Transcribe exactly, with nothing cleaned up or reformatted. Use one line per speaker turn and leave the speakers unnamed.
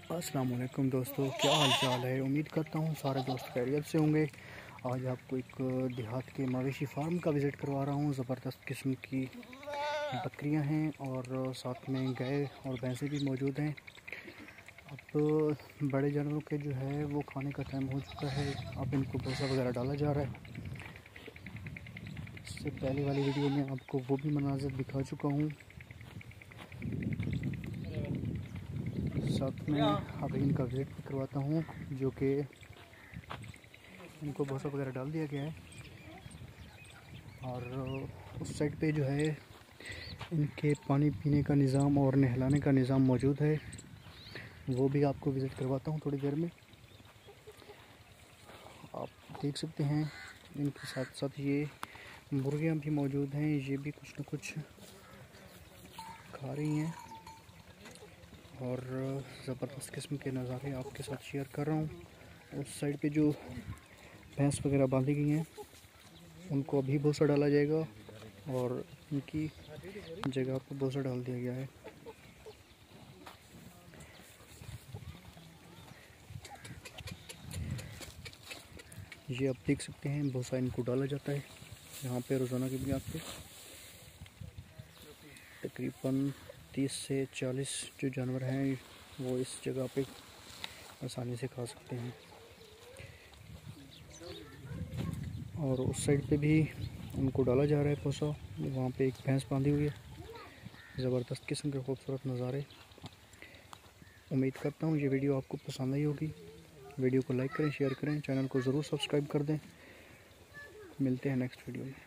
अस्सलाम वालेकुम दोस्तों, क्या हाल चाल है। उम्मीद करता हूँ सारे दोस्त खैरियत से होंगे। आज आपको एक देहात के मवेशी फार्म का विज़िट करवा रहा हूँ। ज़बरदस्त किस्म की बकरियाँ हैं और साथ में गाय और भैंसें भी मौजूद हैं। अब बड़े जानवरों के जो है वो खाने का टाइम हो चुका है। अब इनको भूसा वगैरह डाला जा रहा है। इससे पहले वाली वीडियो में आपको वो भी मनाज़िर दिखा चुका हूँ। साथ में अभी इनका विज़िट भी करवाता हूँ, जो कि इनको भूसा वगैरह डाल दिया गया है। और उस साइड पे जो है इनके पानी पीने का निज़ाम और नहलाने का निज़ाम मौजूद है, वो भी आपको विज़िट करवाता हूँ थोड़ी देर में। आप देख सकते हैं इनके साथ साथ ये मुर्गियाँ भी मौजूद हैं। ये भी कुछ न कुछ खा रही हैं और ज़बरदस्त किस्म के नज़ारे आपके साथ शेयर कर रहा हूँ। उस साइड पे जो भैंस वगैरह बांधी गई हैं उनको अभी भूसा डाला जाएगा और इनकी जगह पर भूसा डाल दिया गया है। ये आप देख सकते हैं भूसा इनको डाला जाता है यहाँ पे रोज़ाना की बुनियाद पे। तकरीबन तीस से चालीस जो जानवर हैं वो इस जगह पे आसानी से खा सकते हैं। और उस साइड पे भी उनको डाला जा रहा है भूसा। वहाँ पे एक भैंस बांधी हुई है। ज़बरदस्त किस्म के खूबसूरत नज़ारे। उम्मीद करता हूँ ये वीडियो आपको पसंद आई होगी। वीडियो को लाइक करें, शेयर करें, चैनल को ज़रूर सब्सक्राइब कर दें। मिलते हैं नेक्स्ट वीडियो में।